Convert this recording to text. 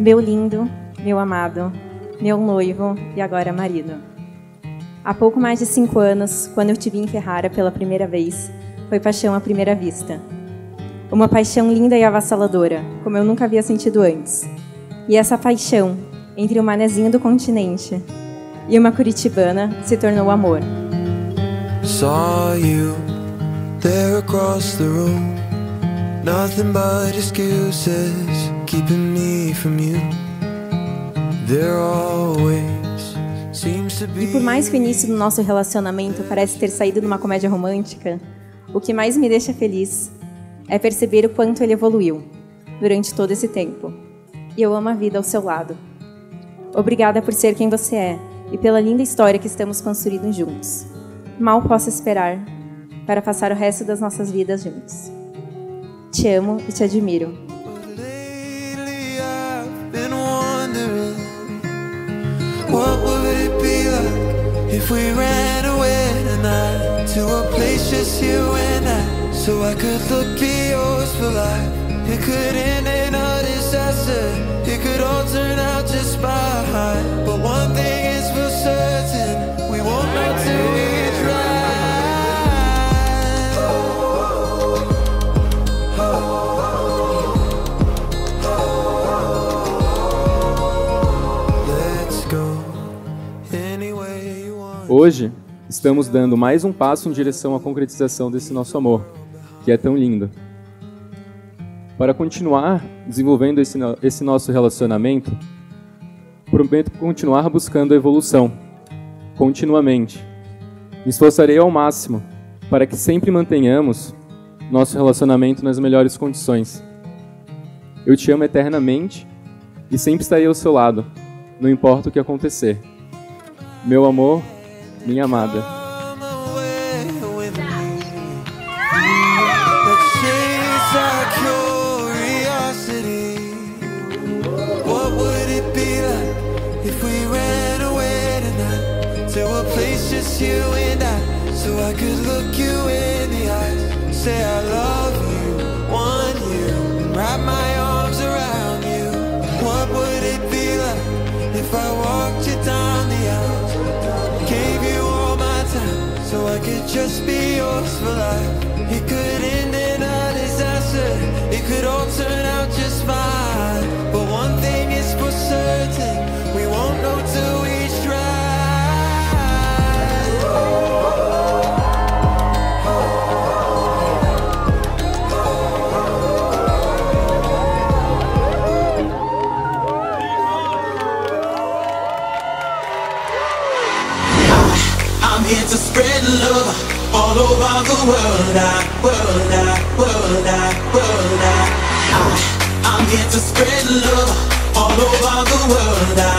Meu lindo, meu amado, meu noivo e agora marido. Há pouco mais de 5 anos, quando eu te vi em Ferrara pela primeira vez, foi paixão à primeira vista. Uma paixão linda e avassaladora, como eu nunca havia sentido antes. E essa paixão, entre um manezinho do continente e uma curitibana, se tornou amor. Saw you there across the room. Nothing but excuses keeping me from you. There always seems to be. E por mais que o início do nosso relacionamento parece ter saído numa comédia romântica, o que mais me deixa feliz é perceber o quanto ele evoluiu durante todo esse tempo. E eu amo a vida ao seu lado. Obrigada por ser quem você é e pela linda história que estamos construindo juntos. Mal posso esperar para passar o resto das nossas vidas juntos. Te amo e te admiro. Lately I've been wondering, what would it be like if we ran away tonight to a place just you and I, so I could look be yours for life. It could end in a disaster, it could all turn out just fine, but one thing is for certain, we won't know till we try. Hoje, estamos dando mais um passo em direção à concretização desse nosso amor, que é tão lindo. Para continuar desenvolvendo esse nosso relacionamento, prometo continuar buscando a evolução, continuamente. Me esforçarei ao máximo para que sempre mantenhamos nosso relacionamento nas melhores condições. Eu te amo eternamente e sempre estarei ao seu lado, não importa o que acontecer. Meu amor, minha amada. What would it be like if we ran away tonight to a place just you and I, so I could look you in the eyes, say I love you, want you, and wrap my arms around you. What would it be like if I walked you down the aisle, gave you all my time, so I could just be yours for life? It could end in a disaster, it could all turn out just fine, but one thing is for certain, we won't know till we try. I'm here to spread love all over the world. I'm here to spread love all over the world.